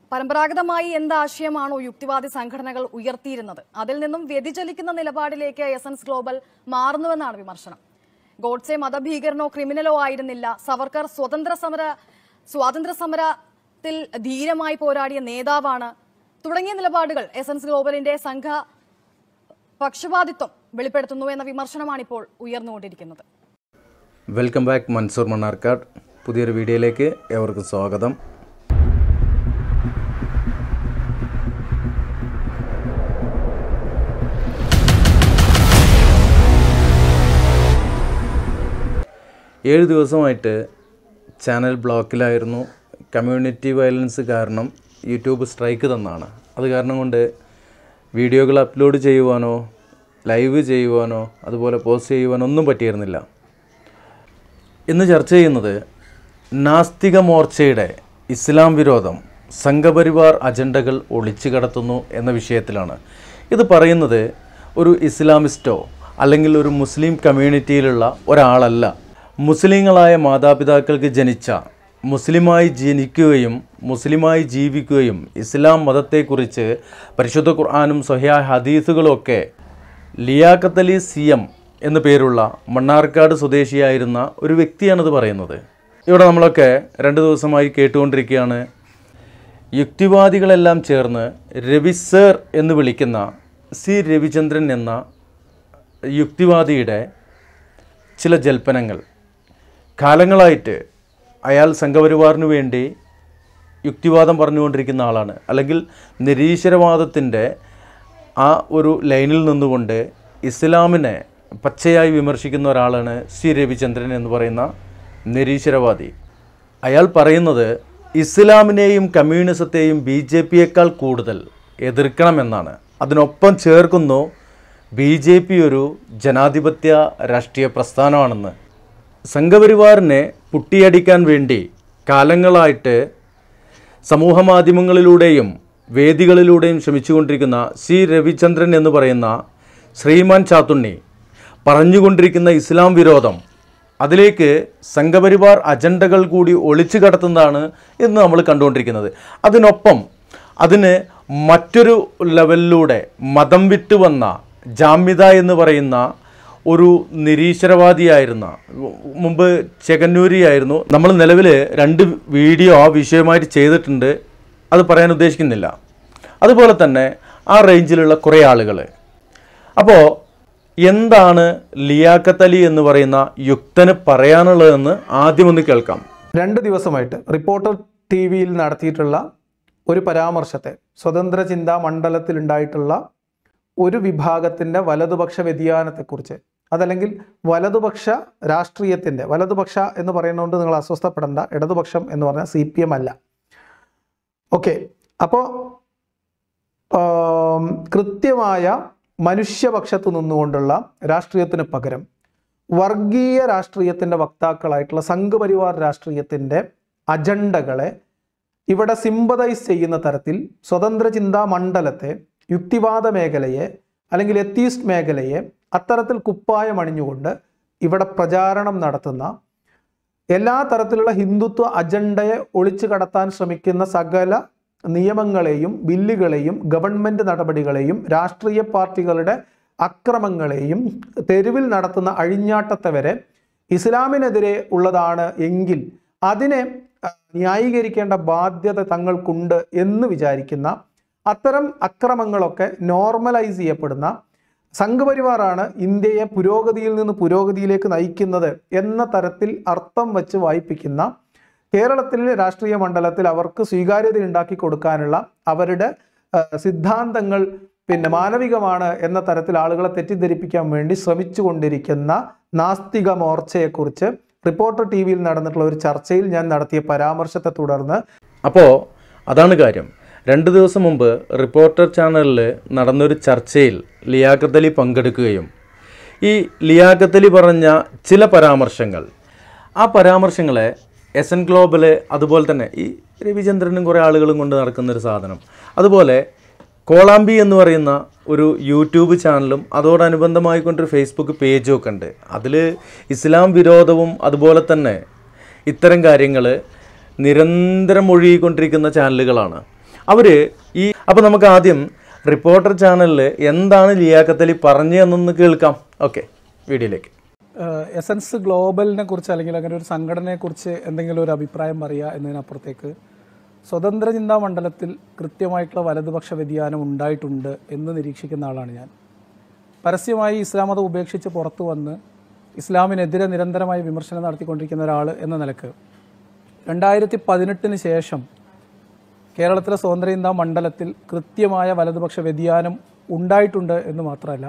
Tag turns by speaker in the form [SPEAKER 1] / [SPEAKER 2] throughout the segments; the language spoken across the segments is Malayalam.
[SPEAKER 1] പരമ്പരാഗതമായി എന്ത് ആശയമാണോ യുക്തിവാദി സംഘടനകൾ ഉയർത്തിയിരുന്നത് അതിൽ നിന്നും വ്യതിചലിക്കുന്ന നിലപാടിലേക്ക് എസൻസ് ഗ്ലോബൽ മാറുന്നുവെന്നാണ് വിമർശനം. ഗോഡ്സെ മതഭീകരനോ ക്രിമിനലോ ആയിരുന്നില്ല. സവർക്കർ സ്വാതന്ത്ര്യ സമരത്തിൽ ധീരമായി പോരാടിയ നേതാവാണ് തുടങ്ങിയ നിലപാടുകൾ എസൻസ് ഗ്ലോബലിന്റെ സംഘ പക്ഷപാതിത്വം വെളിപ്പെടുത്തുന്നു എന്ന വിമർശനമാണ് ഇപ്പോൾ ഉയർന്നുകൊണ്ടിരിക്കുന്നത്.
[SPEAKER 2] Welcome back Mansoor Mannarkkad. പുതിയൊരു വീഡിയോയിലേക്ക് ഏവർക്കും സ്വാഗതം. ഏഴ് ദിവസമായിട്ട് ചാനൽ ബ്ലോക്കിലായിരുന്നു. കമ്മ്യൂണിറ്റി വയലൻസ് കാരണം യൂട്യൂബ് സ്ട്രൈക്ക് തന്നാണ്. അത് കാരണം കൊണ്ട് വീഡിയോകൾ അപ്ലോഡ് ചെയ്യുവാനോ ലൈവ് ചെയ്യുവാനോ അതുപോലെ പോസ്റ്റ് ചെയ്യുവാനോ ഒന്നും പറ്റിയിരുന്നില്ല. ഇന്ന് ചർച്ച ചെയ്യുന്നത് നാസ്തിക മോർച്ചയുടെ ഇസ്ലാം വിരോധം സംഘപരിവാർ അജണ്ടകൾ ഒളിച്ചു കടത്തുന്നു എന്ന വിഷയത്തിലാണ്. ഇത് പറയുന്നത് ഒരു ഇസ്ലാമിസ്റ്റോ അല്ലെങ്കിൽ ഒരു മുസ്ലിം കമ്മ്യൂണിറ്റിയിലുള്ള ഒരാളല്ല. മുസ്ലിങ്ങളായ മാതാപിതാക്കൾക്ക് ജനിച്ച, മുസ്ലിമായി ജനിക്കുകയും മുസ്ലിമായി ജീവിക്കുകയും ഇസ്ലാം മതത്തെക്കുറിച്ച് പരിശുദ്ധ ഖുർആനും സ്വഹീഹ് ഹദീസുകളൊക്കെ ലിയാഖത്ത് അലി CM എന്നു പേരുള്ള മണ്ണാർക്കാട് സ്വദേശിയായിരുന്ന ഒരു വ്യക്തിയാണിത് പറയുന്നത്. ഇവിടെ നമ്മളൊക്കെ 2 ദിവസമായി കേട്ടുകൊണ്ടിരിക്കുകയാണ്. യുക്തിവാദികളെല്ലാം ചേർന്ന് രവി സർ എന്ന് വിളിക്കുന്ന സി രവിചന്ദ്രൻ എന്ന യുക്തിവാദിയുടെ ചില ജൽപ്പനങ്ങൾ. കാലങ്ങളായിട്ട് അയാൾ സംഘപരിവാറിനു വേണ്ടി യുക്തിവാദം പറഞ്ഞുകൊണ്ടിരിക്കുന്ന ആളാണ്. അല്ലെങ്കിൽ നിരീശ്വരവാദത്തിൻ്റെ ആ ഒരു ലൈനിൽ നിന്നുകൊണ്ട് ഇസ്ലാമിനെ പച്ചയായി വിമർശിക്കുന്ന ഒരാളാണ് സി രവിചന്ദ്രൻ എന്ന് പറയുന്ന നിരീശ്വരവാദി. അയാൾ പറയുന്നത് ഇസ്ലാമിനെയും കമ്മ്യൂണിസത്തെയും BJPയേക്കാൾ കൂടുതൽ എതിർക്കണമെന്നാണ്. അതിനൊപ്പം ചേർക്കുന്നു BJP ഒരു ജനാധിപത്യ രാഷ്ട്രീയ പ്രസ്ഥാനമാണെന്ന്. സംഘപരിവാറിനെ പുട്ടിയടിക്കാൻ വേണ്ടി കാലങ്ങളായിട്ട് സമൂഹമാധ്യമങ്ങളിലൂടെയും വേദികളിലൂടെയും ശ്രമിച്ചുകൊണ്ടിരിക്കുന്ന സി രവിചന്ദ്രൻ എന്ന് പറയുന്ന ശ്രീമാൻ ചാത്തുണ്ണി പറഞ്ഞുകൊണ്ടിരിക്കുന്ന ഇസ്ലാം വിരോധം, അതിലേക്ക് സംഘപരിവാർ അജണ്ടകൾ കൂടി ഒളിച്ചു കടത്തുന്നതാണ് എന്ന് നമ്മൾ കണ്ടുകൊണ്ടിരിക്കുന്നത്. അതിനൊപ്പം അതിന് മറ്റൊരു ലെവലിലൂടെ മതം വിട്ടു വന്ന ജാമ്യത എന്ന് പറയുന്ന ഒരു നിരീശ്വരവാദിയായിരുന്ന, മുമ്പ് ചെകന്നൂരിയായിരുന്നു. നമ്മൾ നിലവിൽ 2 വീഡിയോ ആ വിഷയമായിട്ട് ചെയ്തിട്ടുണ്ട്. അത് പറയാൻ ഉദ്ദേശിക്കുന്നില്ല. അതുപോലെ തന്നെ ആ റേഞ്ചിലുള്ള കുറേ ആളുകൾ. അപ്പോൾ എന്താണ് ലിയാഖത്ത് അലി എന്ന് പറയുന്ന യുക്തന് പറയാനുള്ളതെന്ന് ആദ്യം ഒന്ന് കേൾക്കാം.
[SPEAKER 3] 2 ദിവസമായിട്ട് റിപ്പോർട്ടർ TVയിൽ നടത്തിയിട്ടുള്ള ഒരു പരാമർശത്തെ സ്വതന്ത്ര ചിന്താ മണ്ഡലത്തിലുണ്ടായിട്ടുള്ള ഒരു വിഭാഗത്തിൻ്റെ വലതുപക്ഷ വ്യതിയാനത്തെക്കുറിച്ച്, അതല്ലെങ്കിൽ വലതുപക്ഷ രാഷ്ട്രീയത്തിൻ്റെ, വലതുപക്ഷ എന്ന് പറയുന്നതുകൊണ്ട് നിങ്ങൾ അസ്വസ്ഥപ്പെടേണ്ട, ഇടതുപക്ഷം എന്ന് പറഞ്ഞാൽ CPM അല്ല. ഓക്കെ, അപ്പോൾ കൃത്യമായ മനുഷ്യപക്ഷത്ത് നിന്നുകൊണ്ടുള്ള രാഷ്ട്രീയത്തിന് പകരം വർഗീയ രാഷ്ട്രീയത്തിൻ്റെ വക്താക്കളായിട്ടുള്ള സംഘപരിവാർ രാഷ്ട്രീയത്തിൻ്റെ അജണ്ടകളെ ഇവിടെ സിമ്പതൈസ് ചെയ്യുന്ന തരത്തിൽ സ്വതന്ത്ര ചിന്താ മണ്ഡലത്തെ, യുക്തിവാദ മേഖലയെ അല്ലെങ്കിൽ എത്തീസ്റ്റ് മേഖലയെ അത്തരത്തിൽ കുപ്പായം അണിഞ്ഞുകൊണ്ട് ഇവിടെ പ്രചാരണം നടത്തുന്ന, എല്ലാ തരത്തിലുള്ള ഹിന്ദുത്വ അജണ്ടയെ ഒളിച്ചു കടത്താൻ ശ്രമിക്കുന്ന സകല നിയമങ്ങളെയും ബില്ലുകളെയും ഗവൺമെൻറ് നടപടികളെയും രാഷ്ട്രീയ പാർട്ടികളുടെ അക്രമങ്ങളെയും തെരുവിൽ നടത്തുന്ന അഴിഞ്ഞാട്ടത്തെ വരെ ഇസ്ലാമിനെതിരെ ഉള്ളതാണ് എങ്കിൽ അതിനെ ന്യായീകരിക്കേണ്ട ബാധ്യത തങ്ങൾക്കുണ്ട് എന്ന് വിചാരിക്കുന്ന, അത്തരം അക്രമങ്ങളൊക്കെ നോർമലൈസ് ചെയ്യപ്പെടുന്ന സംഘപരിവാറാണ് ഇന്ത്യയെ പുരോഗതിയിൽ നിന്ന് പുരോഗതിയിലേക്ക് നയിക്കുന്നത് എന്ന തരത്തിൽ അർത്ഥം വച്ച് വായിപ്പിക്കുന്ന, കേരളത്തിലെ രാഷ്ട്രീയ മണ്ഡലത്തിൽ അവർക്ക് സ്വീകാര്യത ഉണ്ടാക്കി കൊടുക്കാനുള്ള അവരുടെ സിദ്ധാന്തങ്ങൾ മാനവികമാണ് എന്ന തരത്തിൽ ആളുകളെ തെറ്റിദ്ധരിപ്പിക്കാൻ വേണ്ടി ശ്രമിച്ചു കൊണ്ടിരിക്കുന്ന നാസ്തിക മോർച്ചയെക്കുറിച്ച് റിപ്പോർട്ടർ TVയിൽ നടന്നിട്ടുള്ള ഒരു ചർച്ചയിൽ ഞാൻ നടത്തിയ പരാമർശത്തെ തുടർന്ന്,
[SPEAKER 2] അപ്പോൾ അതാണ് കാര്യം. 2 ദിവസം മുമ്പ് റിപ്പോർട്ടർ ചാനലിൽ നടന്നൊരു ചർച്ചയിൽ ലിയാഖത്ത് അലി പങ്കെടുക്കുകയും ഈ ലിയാഖത്ത് അലി പറഞ്ഞ ചില പരാമർശങ്ങൾ, ആ പരാമർശങ്ങളെ എസൻ ഗ്ലോബൽ, അതുപോലെ തന്നെ ഈ രവിചന്ദ്രനും കുറേ ആളുകളും കൊണ്ട് നടക്കുന്നൊരു സാധനം, അതുപോലെ കോളാമ്പി എന്ന് പറയുന്ന ഒരു യൂട്യൂബ് ചാനലും അതോടനുബന്ധമായിക്കൊണ്ടൊരു ഫേസ്ബുക്ക് പേജും ഒക്കെ ഉണ്ട്. അതിൽ ഇസ്ലാം വിരോധവും അതുപോലെ തന്നെ ഇത്തരം കാര്യങ്ങൾ നിരന്തരം ഒഴുകിക്കൊണ്ടിരിക്കുന്ന ചാനലുകളാണ്. അവർ അപ്പോൾ നമുക്ക് ആദ്യം റിപ്പോർട്ടർ ചാനലിൽ എന്താണ് ലിയാഖത്ത് അലി പറഞ്ഞതെന്നൊന്ന് കേൾക്കാം. ഓക്കെ, വീഡിയോയിലേക്ക്.
[SPEAKER 4] എസൻസ് ഗ്ലോബലിനെ കുറിച്ച് അല്ലെങ്കിൽ അങ്ങനെ ഒരു സംഘടനയെക്കുറിച്ച് എന്തെങ്കിലും ഒരു അഭിപ്രായം പറയുക എന്നതിനപ്പുറത്തേക്ക് സ്വതന്ത്ര ചിന്താ മണ്ഡലത്തിൽ കൃത്യമായിട്ടുള്ള വലതുപക്ഷ വ്യതിയാനം ഉണ്ടായിട്ടുണ്ട് എന്ന് നിരീക്ഷിക്കുന്ന ആളാണ് ഞാൻ. പരസ്യമായി ഇസ്ലാം മതം ഉപേക്ഷിച്ച് പുറത്തു വന്ന് ഇസ്ലാമിനെതിരെ നിരന്തരമായി വിമർശനം നടത്തിക്കൊണ്ടിരിക്കുന്ന ഒരാൾ എന്ന നിലക്ക് 2018 ശേഷം കേരളത്തിലെ സ്വതന്ത്ര ചിന്താ മണ്ഡലത്തിൽ കൃത്യമായ വലതുപക്ഷ വ്യതിയാനം ഉണ്ടായിട്ടുണ്ട് എന്ന് മാത്രമല്ല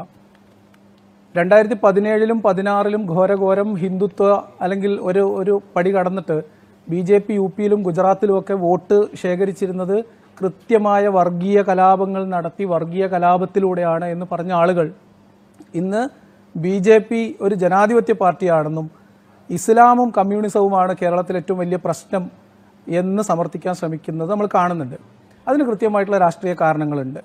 [SPEAKER 4] 2017-ലും 2016-ലും ഘോരഘോരം ഹിന്ദുത്വ അല്ലെങ്കിൽ ഒരു പടി കടന്നിട്ട് BJP UP-യിലും ഗുജറാത്തിലുമൊക്കെ വോട്ട് ശേഖരിച്ചിരുന്നത് കൃത്യമായ വർഗീയ കലാപങ്ങൾ നടത്തി വർഗീയ കലാപത്തിലൂടെയാണ് എന്ന് പറഞ്ഞ ആളുകൾ ഇന്ന് BJP ഒരു ജനാധിപത്യ പാർട്ടിയാണെന്നും ഇസ്ലാമും കമ്മ്യൂണിസവുമാണ് കേരളത്തിലെ ഏറ്റവും വലിയ പ്രശ്നം എന്ന് സമർത്ഥിക്കാൻ ശ്രമിക്കുന്നത് നമ്മൾ കാണുന്നുണ്ട്. അതിന് കൃത്യമായിട്ടുള്ള രാഷ്ട്രീയ കാരണങ്ങളുണ്ട്.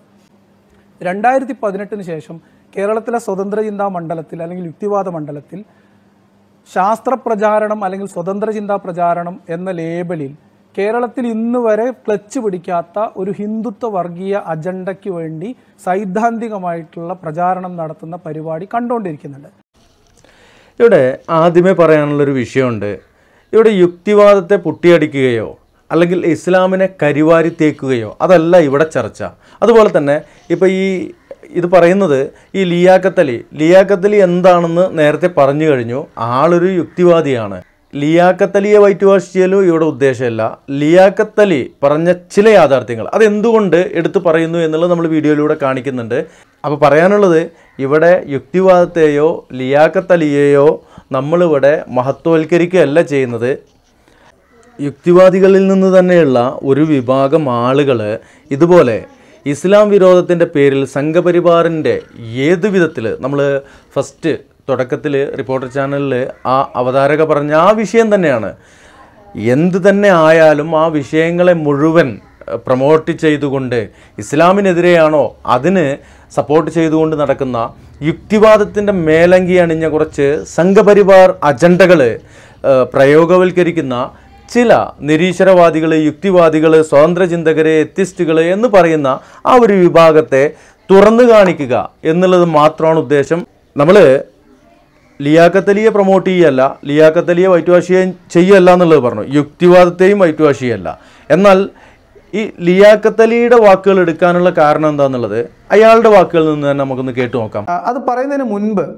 [SPEAKER 4] 2018 ശേഷം കേരളത്തിലെ സ്വതന്ത്ര ചിന്താ മണ്ഡലത്തിൽ അല്ലെങ്കിൽ യുക്തിവാദ മണ്ഡലത്തിൽ ശാസ്ത്രപ്രചാരണം അല്ലെങ്കിൽ സ്വതന്ത്ര ചിന്താ പ്രചാരണം എന്ന ലേബലിൽ കേരളത്തിൽ ഇന്ന് വരെ ക്ലച്ച് പിടിക്കാത്ത ഒരു ഹിന്ദുത്വ വർഗീയ അജണ്ടയ്ക്ക് വേണ്ടി സൈദ്ധാന്തികമായിട്ടുള്ള പ്രചാരണം നടത്തുന്ന പരിപാടി കണ്ടുകൊണ്ടിരിക്കുന്നുണ്ട്.
[SPEAKER 2] ഇവിടെ ആദ്യമേ പറയാനുള്ളൊരു വിഷയമുണ്ട്. ഇവിടെ യുക്തിവാദത്തെ പൊട്ടിയടിക്കുകയോ അല്ലെങ്കിൽ ഇസ്ലാമിനെ കരിവാരി തേക്കുകയോ അതല്ല ഇവിടെ ചർച്ച. അതുപോലെ തന്നെ ഇപ്പോൾ ഇത് പറയുന്നത് ഈ ലിയാഖത്ത് അലി എന്താണെന്ന് നേരത്തെ പറഞ്ഞു കഴിഞ്ഞു. ആളൊരു യുക്തിവാദിയാണ്. ലിയാഖത്ത് അലിയെ വൈറ്റ് വാഷ് ചെയ്യലും ഇവിടെ ഉദ്ദേശമല്ല. ലിയാഖത്ത് അലി പറഞ്ഞ ചില യാഥാർത്ഥ്യങ്ങൾ അതെന്തുകൊണ്ട് എടുത്തു പറയുന്നു എന്നുള്ളത് നമ്മൾ വീഡിയോയിലൂടെ കാണിക്കുന്നുണ്ട്. അപ്പോൾ പറയാനുള്ളത് ഇവിടെ യുക്തിവാദത്തെയോ ലിയാഖത്ത് അലിയെയോ നമ്മളിവിടെ മഹത്വവൽക്കരിക്കുകയല്ല ചെയ്യുന്നത്. യുക്തിവാദികളിൽ നിന്ന് തന്നെയുള്ള ഒരു വിഭാഗം ആളുകൾ ഇതുപോലെ ഇസ്ലാം വിരോധത്തിൻ്റെ പേരിൽ സംഘപരിവാറിൻ്റെ ഏത് വിധത്തിൽ നമ്മൾ ഫസ്റ്റ് തുടക്കത്തിൽ റിപ്പോർട്ടർ ചാനലിൽ ആ അവതാരക പറഞ്ഞ ആ വിഷയം തന്നെയാണ്. എന്ത് തന്നെ ആയാലും ആ വിഷയങ്ങളെ മുഴുവൻ പ്രൊമോട്ട് ചെയ്തുകൊണ്ട് ഇസ്ലാമിനെതിരെയാണോ അതിന് സപ്പോർട്ട് ചെയ്തുകൊണ്ട് നടക്കുന്ന യുക്തിവാദത്തിൻ്റെ മേലങ്കി അണിഞ്ഞ കുറച്ച് സംഘപരിവാർ അജണ്ടകൾ പ്രയോഗവൽക്കരിക്കുന്ന ചില നിരീശ്വരവാദികൾ, യുക്തിവാദികൾ, സ്വതന്ത്ര ചിന്തകർ, എത്തിസ്റ്റുകൾ എന്ന് പറയുന്ന ആ ഒരു വിഭാഗത്തെ തുറന്നു കാണിക്കുക എന്നുള്ളത് മാത്രമാണ് ഉദ്ദേശം. നമ്മൾ ലിയാഖത്ത് അലിയെ പ്രൊമോട്ട് ചെയ്യല്ല, ലിയാഖത്ത് അലിയെ വൈറ്റ് വാഷ് ചെയ്യല്ല എന്നുള്ളത് പറഞ്ഞു. യുക്തിവാദത്തെയും വൈറ്റ് വാഷ് ചെയ്യല്ല. എന്നാൽ ഈ ലിയാഖത്ത് അലിയുടെ വാക്കുകൾ എടുക്കാനുള്ള കാരണം എന്താണെന്നുള്ളത് അയാളുടെ വാക്കുകളിൽ നിന്ന് തന്നെ നമുക്കൊന്ന് കേട്ടു നോക്കാം.
[SPEAKER 3] അത് പറയുന്നതിന് മുൻപ്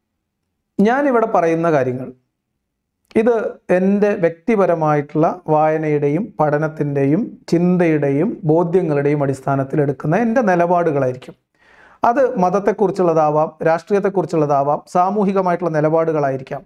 [SPEAKER 3] ഞാനിവിടെ പറയുന്ന കാര്യങ്ങൾ ഇത് എൻ്റെ വ്യക്തിപരമായിട്ടുള്ള വായനയുടെയും പഠനത്തിൻ്റെയും ചിന്തയുടെയും ബോധ്യങ്ങളുടെയും അടിസ്ഥാനത്തിൽ എടുക്കുന്ന എൻ്റെ നിലപാടുകളായിരിക്കും. അത് മതത്തെക്കുറിച്ചുള്ളതാവാം, രാഷ്ട്രീയത്തെക്കുറിച്ചുള്ളതാവാം, സാമൂഹികമായിട്ടുള്ള നിലപാടുകളായിരിക്കാം,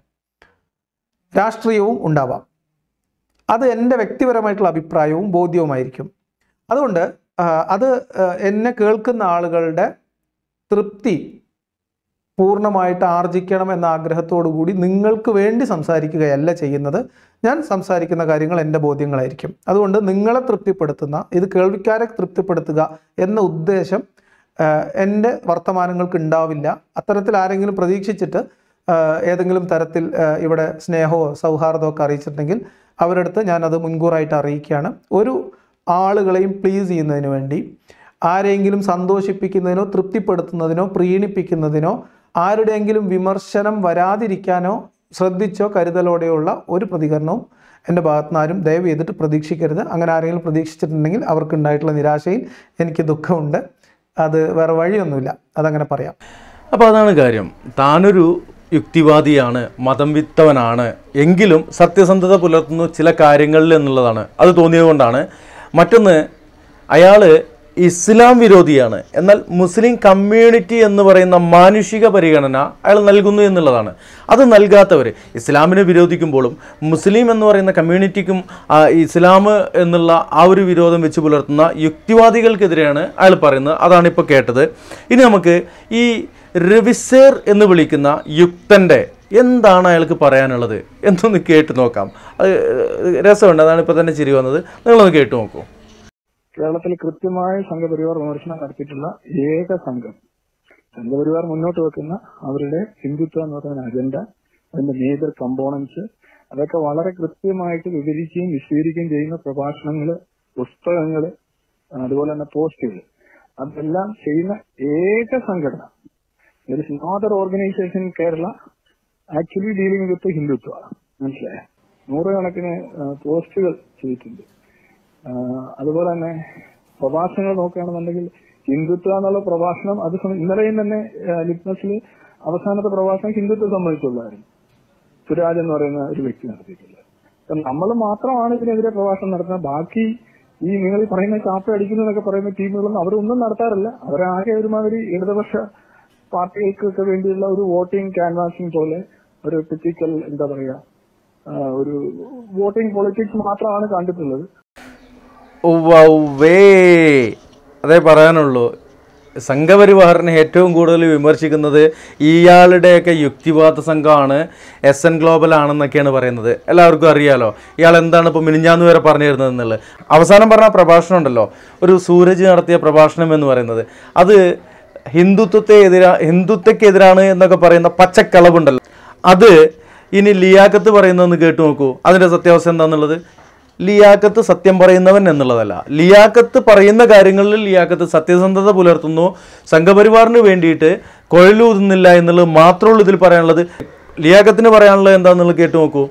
[SPEAKER 3] രാഷ്ട്രീയവും ഉണ്ടാവാം. അത് എൻ്റെ വ്യക്തിപരമായിട്ടുള്ള അഭിപ്രായവും ബോധ്യവുമായിരിക്കും. അതുകൊണ്ട് അത് എന്നെ കേൾക്കുന്ന ആളുകളുടെ തൃപ്തി പൂർണ്ണമായിട്ട് ആർജിക്കണം എന്ന ആഗ്രഹത്തോടു കൂടി നിങ്ങൾക്ക് വേണ്ടി സംസാരിക്കുകയല്ല ചെയ്യുന്നത്. ഞാൻ സംസാരിക്കുന്ന കാര്യങ്ങൾ എൻ്റെ ബോധ്യങ്ങളായിരിക്കും. അതുകൊണ്ട് നിങ്ങളെ തൃപ്തിപ്പെടുത്തുന്ന, ഇത് കേൾവിക്കാരെ തൃപ്തിപ്പെടുത്തുക എന്ന ഉദ്ദേശം എൻ്റെ വർത്തമാനങ്ങൾക്ക് ഉണ്ടാവില്ല. അത്തരത്തിൽ ആരെങ്കിലും പ്രതീക്ഷിച്ചിട്ട് ഏതെങ്കിലും തരത്തിൽ ഇവിടെ സ്നേഹമോ സൗഹാർദ്ദമോ ഒക്കെ അറിയിച്ചിട്ടുണ്ടെങ്കിൽ അവരുടെ അടുത്ത് ഞാനത് മുൻകൂറായിട്ട് അറിയിക്കുകയാണ്. ഒരു ആളുകളെയും പ്ലീസ് ചെയ്യുന്നതിന് വേണ്ടി, ആരെങ്കിലും സന്തോഷിപ്പിക്കുന്നതിനോ തൃപ്തിപ്പെടുത്തുന്നതിനോ പ്രീണിപ്പിക്കുന്നതിനോ ആരുടെയെങ്കിലും വിമർശനം വരാതിരിക്കാനോ ശ്രദ്ധിച്ചോ കരുതലോടെയുള്ള ഒരു പ്രതികരണവും എൻ്റെ ഭാഗത്തുനിന്ന് ആരും ദയവ് ചെയ്തിട്ട് പ്രതീക്ഷിക്കരുത്. അങ്ങനെ ആരെങ്കിലും പ്രതീക്ഷിച്ചിട്ടുണ്ടെങ്കിൽ അവർക്കുണ്ടായിട്ടുള്ള നിരാശയിൽ എനിക്ക് ദുഃഖമുണ്ട്. അത് വേറെ വഴിയൊന്നുമില്ല, അതങ്ങനെ പറയാം.
[SPEAKER 2] അപ്പോൾ അതാണ് കാര്യം. താനൊരു യുക്തിവാദിയാണ്, മതം വിത്തവനാണ്, എങ്കിലും സത്യസന്ധത പുലർത്തുന്നു ചില കാര്യങ്ങളിൽ എന്നുള്ളതാണ്. അത് തോന്നിയതുകൊണ്ടാണ്. മറ്റൊന്ന്, അയാൾ ഇസ്ലാം വിരോധിയാണ്, എന്നാൽ മുസ്ലിം കമ്മ്യൂണിറ്റി എന്ന് പറയുന്ന മാനുഷിക പരിഗണന അയാൾ നൽകുന്നു എന്നുള്ളതാണ്. അത് നൽകാത്തവർ ഇസ്ലാമിനെ വിരോധിക്കുമ്പോഴും മുസ്ലിം എന്ന് പറയുന്ന കമ്മ്യൂണിറ്റിക്കും ഇസ്ലാം എന്നുള്ള ആ ഒരു വിരോധം വെച്ച് പുലർത്തുന്ന യുക്തിവാദികൾക്കെതിരെയാണ് അയാൾ പറയുന്നത്. അതാണ് ഇപ്പോൾ കേട്ടത്. ഇനി നമുക്ക് ഈ രവിസേർ എന്ന് വിളിക്കുന്ന യുക്തൻ്റെ എന്താണ് അയാൾക്ക് പറയാനുള്ളത് എന്നൊന്ന് കേട്ട് നോക്കാം. അത് രസമുണ്ട്. അതാണ് ഇപ്പോൾ തന്നെ ചിരി വന്നത്. നിങ്ങളൊന്ന് കേട്ട് നോക്കൂ.
[SPEAKER 5] കേരളത്തിൽ കൃത്യമായ സംഘപരിവാർ വിമർശനം നടത്തിയിട്ടുള്ള ഏക സംഘം, സംഘപരിവാർ മുന്നോട്ട് വെക്കുന്ന അവരുടെ ഹിന്ദുത്വ എന്ന് പറയുന്ന അജണ്ട, അതിന്റെ മേജർ കമ്പോണൻസ്, അതൊക്കെ വളരെ കൃത്യമായിട്ട് വിവരിക്കുകയും വിശദീകരിക്കുകയും ചെയ്യുന്ന പ്രഭാഷണങ്ങള്, പുസ്തകങ്ങള്, അതുപോലെ തന്നെ പോസ്റ്റുകൾ, അതെല്ലാം ചെയ്യുന്ന ഏക സംഘടന. There is no other organisation in Kerala actually dealing with Hindutva. മനസ്സിലായോ? നൂറുകണക്കിന് പോസ്റ്റുകൾ ചെയ്തിട്ടുണ്ട്. അതുപോലെ തന്നെ പ്രഭാഷണങ്ങൾ നോക്കുകയാണെന്നുണ്ടെങ്കിൽ ഹിന്ദുത്വ എന്നുള്ള പ്രഭാഷണം അത് ഇന്നലെയും തന്നെ ലിറ്റ്മസിൽ അവസാനത്തെ പ്രഭാഷണം ഹിന്ദുത്വം സംബന്ധിച്ചുള്ളതായിരുന്നു. സുരാജ് എന്ന് പറയുന്ന ഒരു വ്യക്തി നടത്തിയിട്ടുള്ളത്. നമ്മൾ മാത്രമാണ് ഇതിനെതിരെ പ്രഭാഷണം നടത്തുന്നത്. ബാക്കി ഈ നിങ്ങൾ പറയുന്ന ചാപ്പ അടിക്കുന്നു എന്നൊക്കെ പറയുന്ന ടീമുകളൊന്നും അവരൊന്നും നടത്താറില്ല. അവരാകെ ഒരുമാതിരി ഇടതുപക്ഷ പാർട്ടികൾക്കൊക്കെ വേണ്ടിയുള്ള ഒരു വോട്ടിംഗ് ക്യാൻവാസിംഗ് പോലെ ഒരു ടിപ്പിക്കൽ എന്താ പറയാ ഒരു വോട്ടിംഗ് പൊളിറ്റിക്സ് മാത്രമാണ് കണ്ടിട്ടുള്ളത്.
[SPEAKER 2] അതേ പറയാനുള്ളൂ. സംഘപരിവാറിനെ ഏറ്റവും കൂടുതൽ വിമർശിക്കുന്നത് ഇയാളുടെയൊക്കെ യുക്തിവാദ സംഘമാണ്, SN ഗ്ലോബൽ ആണെന്നൊക്കെയാണ് പറയുന്നത്. എല്ലാവർക്കും അറിയാലോ ഇയാൾ എന്താണ് ഇപ്പോൾ മിനിഞ്ഞാന്ന് വരെ പറഞ്ഞു തരുന്നത് എന്നുള്ളത്. അവസാനം പറഞ്ഞ പ്രഭാഷണം ഉണ്ടല്ലോ, ഒരു സൂരജ് നടത്തിയ പ്രഭാഷണം എന്ന് പറയുന്നത്, അത് ഹിന്ദുത്വക്കെതിരാണ് എന്നൊക്കെ പറയുന്ന പച്ചക്കളവുണ്ടല്ലോ, അത് ഇനി ലിയാഖത്ത് പറയുന്നതെന്ന് കേട്ടു നോക്കൂ. അതിൻ്റെ സത്യാവസ്ഥ എന്താണെന്നുള്ളത്. ലിയാഖത്ത് സത്യം പറയുന്നവൻ എന്നുള്ളതല്ല, ലിയാഖത്ത് പറയുന്ന കാര്യങ്ങളിൽ ലിയാഖത്ത് സത്യസന്ധത പുലർത്തുന്നു, സംഘപരിവാറിന് വേണ്ടിയിട്ട് കുഴലൂതുന്നില്ല എന്നുള്ളത് മാത്രമുള്ളൂ ഇതിൽ പറയാനുള്ളത്. ലിയാഖത്തിന് പറയാനുള്ളത് എന്താണെന്നുള്ളത് കേട്ടു നോക്കൂ.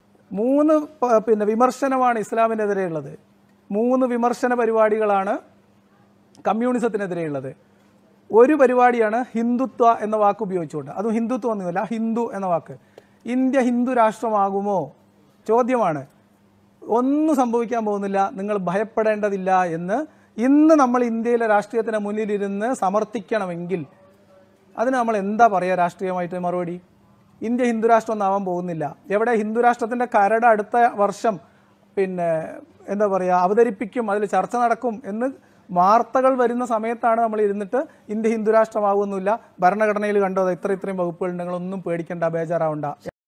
[SPEAKER 4] 3 വിമർശനമാണ് ഇസ്ലാമിനെതിരെയുള്ളത്. 3 വിമർശന പരിപാടികളാണ് കമ്മ്യൂണിസത്തിനെതിരെയുള്ളത്. ഒരു പരിപാടിയാണ് ഹിന്ദുത്വ എന്ന വാക്ക് ഉപയോഗിച്ചുകൊണ്ട്, അതും ഹിന്ദുത്വം ഒന്നുമില്ല, ഹിന്ദു എന്ന വാക്ക്. ഇന്ത്യ ഹിന്ദു രാഷ്ട്രമാകുമോ ചോദ്യമാണ്. ഒന്നും സംഭവിക്കാൻ പോകുന്നില്ല, നിങ്ങൾ ഭയപ്പെടേണ്ടതില്ല എന്ന് ഇന്ന് നമ്മൾ ഇന്ത്യയിലെ രാഷ്ട്രീയത്തിന് മുന്നിലിരുന്ന് സമർത്ഥിക്കണമെങ്കിൽ അതിന് നമ്മൾ എന്താ പറയുക രാഷ്ട്രീയമായിട്ട് മറുപടി? ഇന്ത്യ ഹിന്ദുരാഷ്ട്രം ഒന്നാവാൻ പോകുന്നില്ല. എവിടെ ഹിന്ദുരാഷ്ട്രത്തിൻ്റെ കരട് അടുത്ത വർഷം എന്താ പറയുക അവതരിപ്പിക്കും, അതിൽ ചർച്ച നടക്കും എന്ന് വാർത്തകൾ വരുന്ന സമയത്താണ് നമ്മൾ ഇരുന്നിട്ട് ഇന്ത്യ ഹിന്ദുരാഷ്ട്രമാകുന്നില്ല, ഭരണഘടനയിൽ കണ്ടോ ഇത്രയും വകുപ്പുകൾ ഉണ്ടെങ്കിലൊന്നും പേടിക്കേണ്ട, ബേജാറാവണ്ട.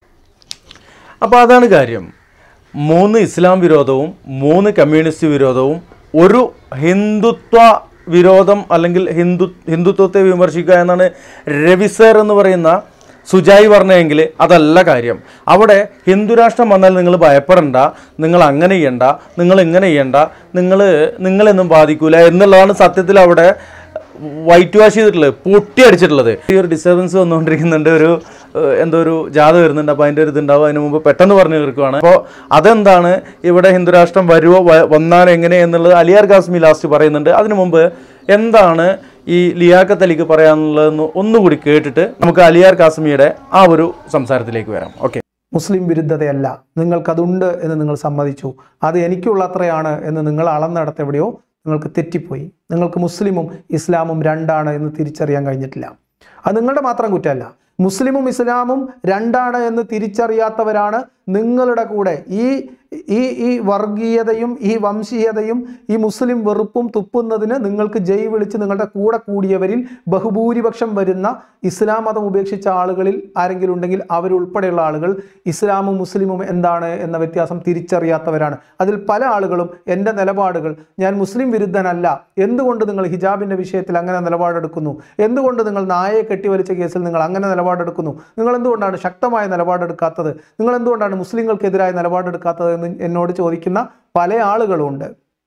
[SPEAKER 2] അപ്പോൾ അതാണ് കാര്യം. 3 ഇസ്ലാം വിരോധവും 3 കമ്മ്യൂണിസ്റ്റ് വിരോധവും ഒരു ഹിന്ദുത്വ വിരോധം അല്ലെങ്കിൽ ഹിന്ദുത്വത്തെ വിമർശിക്കുക എന്നാണ് രവി സർ എന്ന് പറയുന്ന സുജായി പറഞ്ഞെങ്കിൽ അതല്ല കാര്യം. അവിടെ ഹിന്ദുരാഷ്ട്രം വന്നാൽ നിങ്ങൾ ഭയപ്പെടണ്ട, നിങ്ങൾ അങ്ങനെ ചെയ്യണ്ട, നിങ്ങൾ ഇങ്ങനെ ചെയ്യണ്ട, നിങ്ങളെന്നും ബാധിക്കൂല എന്നുള്ളതാണ് സത്യത്തിൽ അവിടെ വൈറ്റ് വാഷ് ചെയ്തിട്ടുള്ളത്, പൊട്ടിയടിച്ചിട്ടുള്ളത്. ഈ ഒരു ഡിസ്റ്റർബൻസ് വന്നുകൊണ്ടിരിക്കുന്നുണ്ട്, എന്തോ ഒരു ജാഥ വരുന്നുണ്ട്, അപ്പോൾ അതിൻ്റെ ഒരു ഇതുണ്ടാവും. അതിന് മുമ്പ് പെട്ടെന്ന് പറഞ്ഞു തീർക്കുവാണ്. അപ്പോൾ അതെന്താണ് ഇവിടെ ഹിന്ദുരാഷ്ട്രം വരുമോ വന്നാൽ എങ്ങനെ എന്നുള്ളത് അലിയാർ കാസ്മി ലാസ്റ്റ് പറയുന്നുണ്ട്. അതിനു മുമ്പ് എന്താണ് ഈ ലിയാഖത്ത് അലിക്ക് പറയാനുള്ളതെന്ന് ഒന്നുകൂടി കേട്ടിട്ട് നമുക്ക് അലിയാർ കാസ്മിയുടെ ആ ഒരു സംസാരത്തിലേക്ക് വരാം. ഓക്കെ.
[SPEAKER 3] മുസ്ലിം വിരുദ്ധതയല്ല, നിങ്ങൾക്കതുണ്ട് എന്ന് നിങ്ങൾ സമ്മതിച്ചു, അത് എനിക്കുള്ള അത്രയാണ് എന്ന് നിങ്ങൾ അളന്നെടുത്തെവിടെയോ നിങ്ങൾക്ക് തെറ്റിപ്പോയി. നിങ്ങൾക്ക് മുസ്ലിമും ഇസ്ലാമും രണ്ടാണ് എന്ന് തിരിച്ചറിയാൻ കഴിഞ്ഞിട്ടില്ല. അത് നിങ്ങളുടെ മാത്രം കുറ്റമല്ല. മുസ്ലിമും ഇസ്ലാമും രണ്ടാണ് എന്ന് തിരിച്ചറിയാത്തവരാണ് നിങ്ങളുടെ കൂടെ ഈ വർഗീയതയും ഈ വംശീയതയും ഈ മുസ്ലിം വെറുപ്പും തുപ്പുന്നതിന് നിങ്ങൾക്ക് ജയ് വിളിച്ച് നിങ്ങളുടെ കൂടെ കൂടിയവരിൽ ബഹുഭൂരിപക്ഷം വരുന്ന ഇസ്ലാം മതം ഉപേക്ഷിച്ച ആളുകളിൽ ആരെങ്കിലും ഉണ്ടെങ്കിൽ അവരുൾപ്പെടെയുള്ള ആളുകൾ ഇസ്ലാമും മുസ്ലിമും എന്താണ് എന്ന വ്യത്യാസം തിരിച്ചറിയാത്തവരാണ്. അതിൽ പല ആളുകളും എൻ്റെ നിലപാടുകൾ, ഞാൻ മുസ്ലിം വിരുദ്ധനല്ല, എന്തുകൊണ്ട് നിങ്ങൾ ഹിജാബിൻ്റെ വിഷയത്തിൽ അങ്ങനെ നിലപാടെടുക്കുന്നു, എന്തുകൊണ്ട് നിങ്ങൾ നായയെ കെട്ടിവലിച്ച കേസിൽ നിങ്ങൾ അങ്ങനെ നിലപാടെടുക്കുന്നു, നിങ്ങൾ എന്തുകൊണ്ടാണ് ശക്തമായ നിലപാടെടുക്കാത്തത്, നിങ്ങൾ എന്തുകൊണ്ടാണ് മുസ്ലിങ്ങൾക്കെതിരായ നിലപാടെടുക്കാത്തത് എന്ന് എന്നോട് ചോദിക്കുന്ന പല ആളുകളുമുണ്ട്.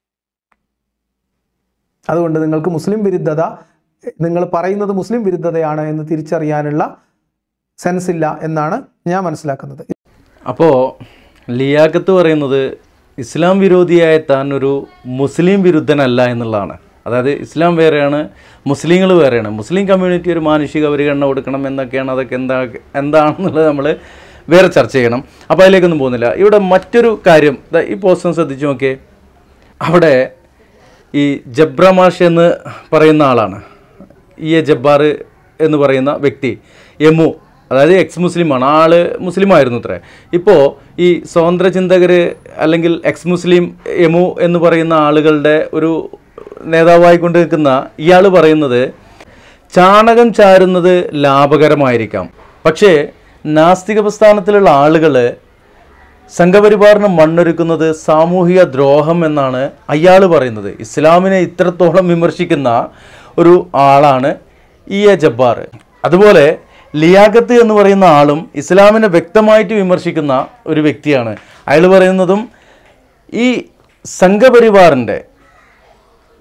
[SPEAKER 3] അതുകൊണ്ട് നിങ്ങൾക്ക് മുസ്ലിം വിരുദ്ധത, നിങ്ങൾ പറയുന്നത് മുസ്ലിം വിരുദ്ധതയാണ് എന്ന് തിരിച്ചറിയാനുള്ള സെൻസ് ഇല്ല എന്നാണ് ഞാൻ മനസ്സിലാക്കുന്നത്.
[SPEAKER 2] അപ്പോൾ ലിയാഖത്ത് പറയുന്നത് ഇസ്ലാം വിരോധിയായ താൻ ഒരു മുസ്ലിം വിരുദ്ധനല്ല എന്നുള്ളതാണ്. അതായത് ഇസ്ലാം വേറെയാണ്, മുസ്ലിങ്ങൾ വേറെയാണ്, മുസ്ലിം കമ്മ്യൂണിറ്റി ഒരു മാനുഷിക പരിഗണന കൊടുക്കണം എന്നൊക്കെയാണ്. അതൊക്കെ എന്താണെന്നുള്ളത് നമ്മൾ വേറെ ചർച്ച ചെയ്യണം. അപ്പോൾ അതിലേക്കൊന്നും പോകുന്നില്ല. ഇവിടെ മറ്റൊരു കാര്യം, ഈ പോസ്റ്റർ ശ്രദ്ധിച്ചു നോക്കിയേ. അവിടെ ഈ ജബ്രമാഷ് എന്ന് പറയുന്ന ആളാണ്, ജബ്ബാർ എന്ന് പറയുന്ന വ്യക്തി, എമു, അതായത് എക്സ് മുസ്ലിമാണ്, ആള് മുസ്ലിമായിരുന്നു അത്രേ. ഇപ്പോൾ ഈ സ്വതന്ത്ര ചിന്തകർ അല്ലെങ്കിൽ എക്സ് മുസ്ലിം എമു എന്ന് പറയുന്ന ആളുകളുടെ ഒരു നേതാവായിക്കൊണ്ട് നിൽക്കുന്ന ഇയാൾ പറയുന്നത് ചാണകം ചാരുന്നത് ലാഭകരമായിരിക്കാം, പക്ഷേ നാസ്തിക പ്രസ്ഥാനത്തിലുള്ള ആളുകൾ സംഘപരിവാറിന് മണ്ണൊരുക്കുന്നത് സാമൂഹിക ദ്രോഹം എന്നാണ് അയാൾ പറയുന്നത്. ഇസ്ലാമിനെ ഇത്രത്തോളം വിമർശിക്കുന്ന ഒരു ആളാണ് ജബ്ബാർ. അതുപോലെ ലിയാഖത്ത് എന്ന് പറയുന്ന ആളും ഇസ്ലാമിനെ വ്യക്തമായിട്ട് വിമർശിക്കുന്ന ഒരു വ്യക്തിയാണ്. അയാൾ പറയുന്നതും ഈ സംഘപരിവാറിൻ്റെ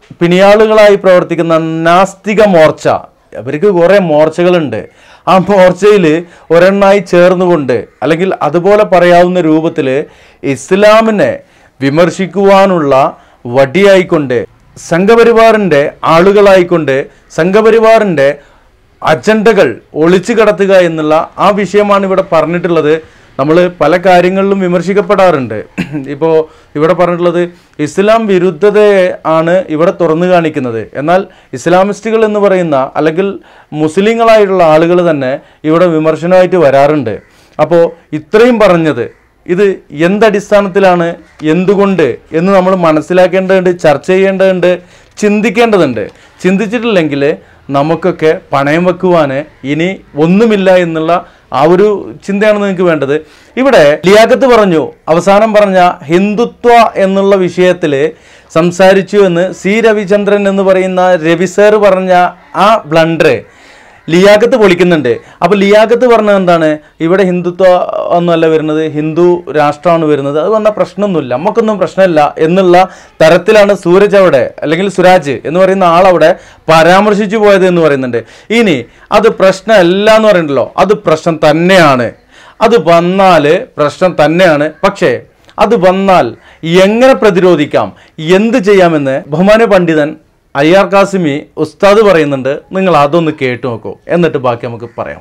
[SPEAKER 2] പിണിയാളുകളായി പ്രവർത്തിക്കുന്ന നാസ്തിക മോർച്ച, അവർക്ക് കുറേ മോർച്ചകളുണ്ട്. ആ മോർച്ചയിൽ ഒരെണ്ണായി ചേർന്നുകൊണ്ട് അല്ലെങ്കിൽ അതുപോലെ പറയാവുന്ന രൂപത്തിൽ ഇസ്ലാമിനെ വിമർശിക്കുവാനുള്ള വടിയായിക്കൊണ്ട് സംഘപരിവാറിൻ്റെ ആളുകളായിക്കൊണ്ട് സംഘപരിവാറിൻ്റെ അജണ്ടകൾ ഒളിച്ചു കടത്തുക എന്നുള്ള ആ വിഷയമാണ് ഇവിടെ പറഞ്ഞിട്ടുള്ളത്. നമ്മൾ പല കാര്യങ്ങളിലും വിമർശിക്കപ്പെടാറുണ്ട്. ഇപ്പോൾ ഇവിടെ പറഞ്ഞിട്ടുള്ളത് ഇസ്ലാം വിരുദ്ധതയെ ആണ് ഇവിടെ തുറന്നു കാണിക്കുന്നത്. എന്നാൽ ഇസ്ലാമിസ്റ്റുകൾ എന്ന് പറയുന്ന അല്ലെങ്കിൽ മുസ്ലിങ്ങളായിട്ടുള്ള ആളുകൾ തന്നെ ഇവിടെ വിമർശനമായിട്ട് വരാറുണ്ട്. അപ്പോൾ ഇത്രയും പറഞ്ഞത് ഇത് എന്തടിസ്ഥാനത്തിലാണ്, എന്തുകൊണ്ട് എന്ന് നമ്മൾ മനസ്സിലാക്കേണ്ടതുണ്ട്, ചർച്ച ചെയ്യേണ്ടതുണ്ട്, ചിന്തിക്കേണ്ടതുണ്ട്. ചിന്തിച്ചിട്ടില്ലെങ്കിൽ നമുക്കൊക്കെ പണയം വെക്കുവാൻ ഇനി ഒന്നുമില്ല എന്നുള്ള ആ ഒരു ചിന്തയാണ് നിങ്ങൾക്ക് വേണ്ടത്. ഇവിടെ ലിയാഖത്ത് പറഞ്ഞു, അവസാനം പറഞ്ഞ ഹിന്ദുത്വ എന്നുള്ള വിഷയത്തിൽ സംസാരിച്ചു എന്ന് സി രവിചന്ദ്രൻ എന്ന് പറയുന്ന രവി സാർ പറഞ്ഞ ആ ബ്ലണ്ടർ ലിയാഖത്ത് പൊളിക്കുന്നുണ്ട്. അപ്പോൾ ലിയാഖത്ത് പറഞ്ഞത് എന്താണ്, ഇവിടെ ഹിന്ദുത്വ ഒന്നുമല്ല വരുന്നത്, ഹിന്ദു രാഷ്ട്രമാണ് വരുന്നത്, അത് വന്ന പ്രശ്നമൊന്നുമില്ല, നമുക്കൊന്നും പ്രശ്നമില്ല എന്നുള്ള തരത്തിലാണ് സൂരജ് അവിടെ അല്ലെങ്കിൽ സുരാജ് എന്ന് പറയുന്ന ആളവിടെ പരാമർശിച്ചു പോയത് എന്ന് പറയുന്നുണ്ട്. ഇനി അത് പ്രശ്നമല്ല എന്ന് പറയുന്നുണ്ടല്ലോ, അത് പ്രശ്നം തന്നെയാണ്. അത് വന്നാൽ പ്രശ്നം തന്നെയാണ്. പക്ഷേ അത് വന്നാൽ എങ്ങനെ പ്രതിരോധിക്കാം, എന്ത് ചെയ്യാമെന്ന് ബഹുമാന്യ പണ്ഡിതൻ IR കാസിമി ഉസ്താദ് പറയുന്നുണ്ട്. നിങ്ങൾ അതൊന്ന് കേട്ടു നോക്കൂ, എന്നിട്ട് ബാക്കി നമുക്ക് പറയാം.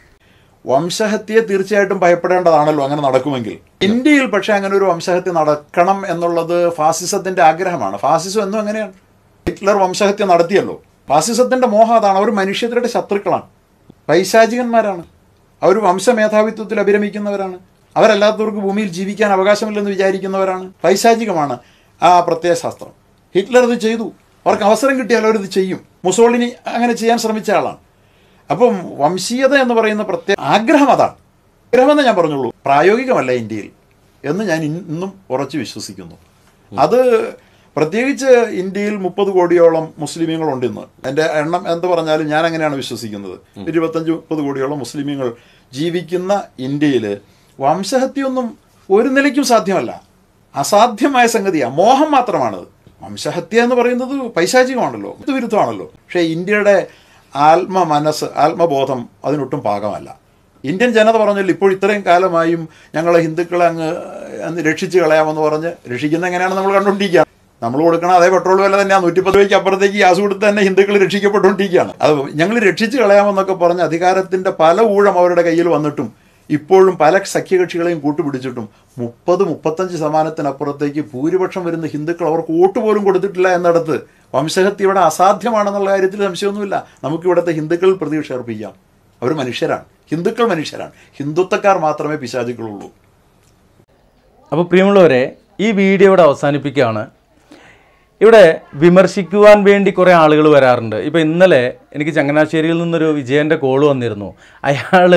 [SPEAKER 6] വംശഹത്യയെ തീർച്ചയായിട്ടും ഭയപ്പെടേണ്ടതാണല്ലോ അങ്ങനെ നടക്കുമെങ്കിൽ. ഇന്ത്യയിൽ പക്ഷേ അങ്ങനെ ഒരു വംശഹത്യ നടക്കണം എന്നുള്ളത് ഫാസിസത്തിന്റെ ആഗ്രഹമാണ്. ഫാസിസം എന്നും അങ്ങനെയാണ്. ഹിറ്റ്ലർ വംശഹത്യ നടത്തിയല്ലോ. ഫാസിസത്തിന്റെ മോഹം അതാണ്. അവർ മനുഷ്യരുടെ ശത്രുക്കളാണ്, പൈശാചികന്മാരാണ്, അവർ വംശമേധാവിത്വത്തിൽ അഭിരമിക്കുന്നവരാണ്, അവരല്ലാത്തവർക്ക് ഭൂമിയിൽ ജീവിക്കാൻ അവകാശമില്ലെന്ന് വിചാരിക്കുന്നവരാണ്, പൈശാചികമാണ് ആ പ്രത്യയശാസ്ത്രം. ഹിറ്റ്ലർ ഇത് ചെയ്തു. അവർക്ക് അവസരം കിട്ടിയാൽ അവരിത് ചെയ്യും. മുസോളിനി അങ്ങനെ ചെയ്യാൻ ശ്രമിച്ച ആളാണ്. അപ്പം വംശീയത എന്ന് പറയുന്ന പ്രത്യേക ആഗ്രഹം അതാണ്. ആഗ്രഹമെന്ന് ഞാൻ പറഞ്ഞുള്ളൂ, പ്രായോഗികമല്ല ഇന്ത്യയിൽ എന്ന് ഞാൻ ഇന്നും ഉറച്ചു വിശ്വസിക്കുന്നു. അത് പ്രത്യേകിച്ച് ഇന്ത്യയിൽ 30 കോടിയോളം മുസ്ലിമീങ്ങളുണ്ട് ഇന്ന്. എൻ്റെ എണ്ണം എന്ത് പറഞ്ഞാലും ഞാൻ അങ്ങനെയാണ് വിശ്വസിക്കുന്നത്. 25-30 കോടിയോളം മുസ്ലിമീങ്ങൾ ജീവിക്കുന്ന ഇന്ത്യയിൽ വംശഹത്യയൊന്നും ഒരു നിലയ്ക്കും സാധ്യമല്ല. അസാധ്യമായ സംഗതിയാണ്, മോഹം മാത്രമാണത്. വംശഹത്യ എന്ന് പറയുന്നത് പൈശാചികമാണല്ലോ, വിരുദ്ധമാണല്ലോ. പക്ഷേ ഇന്ത്യയുടെ ആത്മബോധം അതിനൊട്ടും പാകമല്ല. ഇന്ത്യൻ ജനത പറഞ്ഞല്ലോ, ഇപ്പോൾ ഇത്രയും കാലമായും ഞങ്ങളെ ഹിന്ദുക്കളെ അങ്ങ് രക്ഷിച്ച് കളയാമെന്ന് പറഞ്ഞ് രക്ഷിക്കുന്ന എങ്ങനെയാണ് നമ്മൾ കണ്ടുകൊണ്ടിരിക്കുകയാണ്. നമ്മൾ കൊടുക്കണം അതേ പെട്രോൾ വില തന്നെയാണ്. 110 രൂപയ്ക്ക് അപ്പുറത്തേക്ക് ഗ്യാസ് കൊടുത്ത് തന്നെ ഹിന്ദുക്കൾ രക്ഷിക്കപ്പെട്ടുകൊണ്ടിരിക്കുകയാണ്. അത് ഞങ്ങൾ രക്ഷിച്ച് കളയാമെന്നൊക്കെ പറഞ്ഞ് അധികാരത്തിൻ്റെ പല ഊഴം അവരുടെ കയ്യിൽ വന്നിട്ടും ഇപ്പോഴും പല സഖ്യകക്ഷികളെയും കൂട്ടുപിടിച്ചിട്ടും 30-35% ഭൂരിപക്ഷം വരുന്ന ഹിന്ദുക്കൾ അവർക്ക് വോട്ട് പോലും കൊടുത്തിട്ടില്ല എന്നിടത്ത് വംശഹത്യ ഇവിടെ അസാധ്യമാണെന്നുള്ള കാര്യത്തിൽ സംശയമൊന്നുമില്ല. നമുക്കിവിടുത്തെ ഹിന്ദുക്കളിൽ പ്രതീക്ഷ അർപ്പിക്കാം. അവർ മനുഷ്യരാണ്, ഹിന്ദുക്കൾ മനുഷ്യരാണ്, ഹിന്ദുത്വക്കാർ മാത്രമേ പിശാചുക്കളുള്ളൂ.
[SPEAKER 2] അപ്പോൾ പ്രിയമുള്ളവരെ, ഈ വീഡിയോ ഇവിടെ അവസാനിപ്പിക്കുകയാണ്. ഇവിടെ വിമർശിക്കുവാൻ വേണ്ടി കുറേ ആളുകൾ വരാറുണ്ട്. ഇപ്പോൾ ഇന്നലെ എനിക്ക് ചങ്ങനാശ്ശേരിയിൽ നിന്നൊരു വിജയൻ്റെ കോള് വന്നിരുന്നു. അയാൾ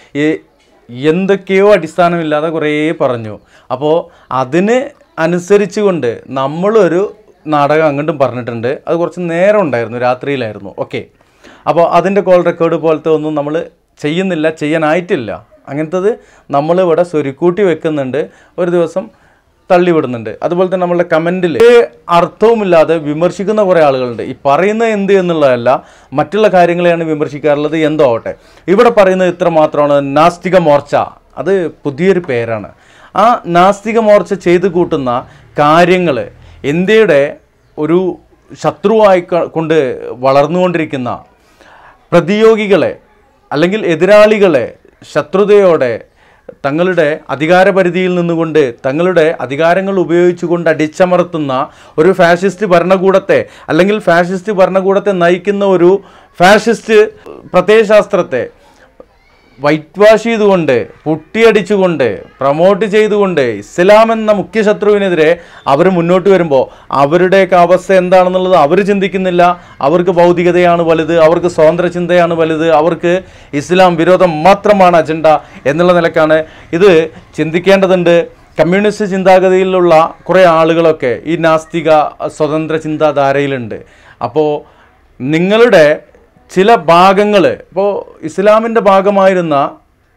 [SPEAKER 2] എന്തൊക്കെയോ അടിസ്ഥാനമില്ലാതെ കുറേ പറഞ്ഞു. അപ്പോൾ അതിന് അനുസരിച്ച് കൊണ്ട് നമ്മളൊരു നാടകം അങ്ങോട്ടും പറഞ്ഞിട്ടുണ്ട്. അത് കുറച്ച് നേരം ഉണ്ടായിരുന്നു, രാത്രിയിലായിരുന്നു. ഓക്കെ, അപ്പോൾ അതിൻ്റെ കോൾ റെക്കോർഡ് പോലത്തെ ഒന്നും നമ്മൾ ചെയ്യുന്നില്ല, ചെയ്യാനായിട്ടില്ല. അങ്ങനത്തത് നമ്മളിവിടെ സ്വരുക്കൂട്ടി വെക്കുന്നുണ്ട്, ഒരു ദിവസം തള്ളിവിടുന്നുണ്ട്. അതുപോലെ തന്നെ നമ്മളുടെ കമൻറ്റിൽ അർത്ഥവുമില്ലാതെ വിമർശിക്കുന്ന കുറേ ആളുകളുണ്ട്. ഈ പറയുന്നത് എന്ത് എന്നുള്ളതല്ല, മറ്റുള്ള കാര്യങ്ങളെയാണ് വിമർശിക്കാറുള്ളത്. എന്തോ ആവട്ടെ, ഇവിടെ പറയുന്നത് ഇത്ര മാത്രമാണ്. നാസ്തിക മോർച്ച, അത് പുതിയൊരു പേരാണ്. ആ നാസ്തിക മോർച്ച ചെയ്തു കൂട്ടുന്ന കാര്യങ്ങൾ ഇന്ത്യയുടെ ഒരു ശത്രുവായി കൊണ്ട് വളർന്നുകൊണ്ടിരിക്കുന്ന പ്രതിയോഗികളെ അല്ലെങ്കിൽ എതിരാളികളെ ശത്രുതയോടെ തങ്ങളുടെ അധികാരപരിധിയിൽ നിന്നുകൊണ്ട് തങ്ങളുടെ അധികാരങ്ങൾ ഉപയോഗിച്ചുകൊണ്ട് അടിച്ചമർത്തുന്ന ഒരു ഫാഷിസ്റ്റ് ഭരണകൂടത്തെ അല്ലെങ്കിൽ ഫാഷിസ്റ്റ് ഭരണകൂടത്തെ നയിക്കുന്ന ഒരു ഫാഷിസ്റ്റ് പ്രത്യയശാസ്ത്രത്തെ വൈറ്റ് വാഷ് ചെയ്തുകൊണ്ട് പുട്ടിയടിച്ചുകൊണ്ട് പ്രൊമോട്ട് ചെയ്തുകൊണ്ട് ഇസ്ലാം എന്ന മുഖ്യ ശത്രുവിനെതിരെ അവർ മുന്നോട്ട് വരുമ്പോൾ അവരുടെയൊക്കെ അവസ്ഥ എന്താണെന്നുള്ളത് അവർ ചിന്തിക്കുന്നില്ല. അവർക്ക് ഭൗതികതയാണ് വലുത്, അവർക്ക് സ്വതന്ത്ര ചിന്തയാണ് വലുത്, അവർക്ക് ഇസ്ലാം വിരോധം മാത്രമാണ് അജണ്ട എന്നുള്ള നിലക്കാണ് ഇത് ചിന്തിക്കേണ്ടതുണ്ട്. കമ്മ്യൂണിസ്റ്റ് ചിന്താഗതിയിലുള്ള കുറേ ആളുകളൊക്കെ ഈ നാസ്തിക സ്വതന്ത്ര ചിന്താധാരയിലുണ്ട്. അപ്പോൾ നിങ്ങളുടെ ചില ഭാഗങ്ങൾ, ഇപ്പോൾ ഇസ്ലാമിൻ്റെ ഭാഗമായിരുന്ന,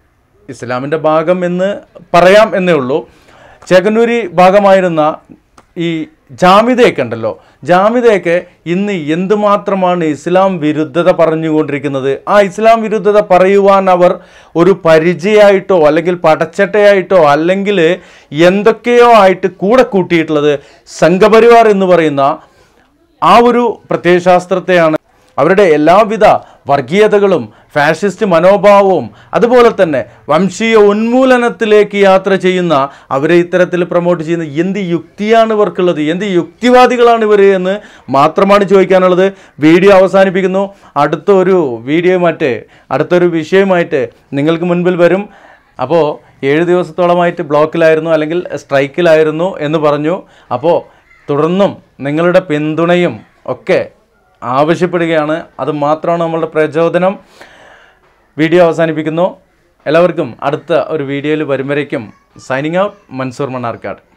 [SPEAKER 2] ഇസ്ലാമിൻ്റെ ഭാഗം എന്ന് പറയാം എന്നേ ഉള്ളൂ, ചേകന്നൂരി ഭാഗമായിരുന്ന ഈ ജാമിദയൊക്കെ ഉണ്ടല്ലോ, ജാമിദയൊക്കെ ഇന്ന് എന്തുമാത്രമാണ് ഇസ്ലാം വിരുദ്ധത പറഞ്ഞുകൊണ്ടിരിക്കുന്നത്. ആ ഇസ്ലാം വിരുദ്ധത പറയുവാൻ അവർ ഒരു പരിചയമായിട്ടോ അല്ലെങ്കിൽ പടച്ചട്ടയായിട്ടോ അല്ലെങ്കിൽ എന്തൊക്കെയോ ആയിട്ട് കൂടെ കൂട്ടിയിട്ടുള്ളത് സംഘപരിവാർ എന്ന് പറയുന്ന ആ ഒരു പ്രത്യയശാസ്ത്രത്തെയാണ്. അവരുടെ എല്ലാവിധ വർഗീയതകളും ഫാഷിസ്റ്റ് മനോഭാവവും അതുപോലെ തന്നെ വംശീയ ഉന്മൂലനത്തിലേക്ക് യാത്ര ചെയ്യുന്ന അവരെ ഇത്തരത്തിൽ പ്രൊമോട്ട് ചെയ്യുന്ന എന്ത് യുക്തിയാണ് ഇവർക്കുള്ളത്, എന്ത് യുക്തിവാദികളാണ് ഇവർ എന്ന് മാത്രമാണ് ചോദിക്കാനുള്ളത്. വീഡിയോ അവസാനിപ്പിക്കുന്നു. അടുത്തൊരു അടുത്തൊരു വിഷയമായിട്ട് നിങ്ങൾക്ക് മുൻപിൽ വരും. അപ്പോൾ 7 ദിവസത്തോളമായിട്ട് ബ്ലോക്കിലായിരുന്നു അല്ലെങ്കിൽ സ്ട്രൈക്കിലായിരുന്നു എന്ന് പറഞ്ഞു. അപ്പോൾ തുടർന്നും നിങ്ങളുടെ പിന്തുണയും ഒക്കെ ആവശ്യപ്പെടുകയാണ്. അത് മാത്രമാണ് നമ്മളുടെ പ്രചോദനം. വീഡിയോ അവസാനിപ്പിക്കുന്നു. എല്ലാവർക്കും അടുത്ത ഒരു വീഡിയോയിൽ വരും വരയ്ക്കും സൈനിങ് ഔട്ട്, മൻസൂർ മണ്ണാർക്കാട്.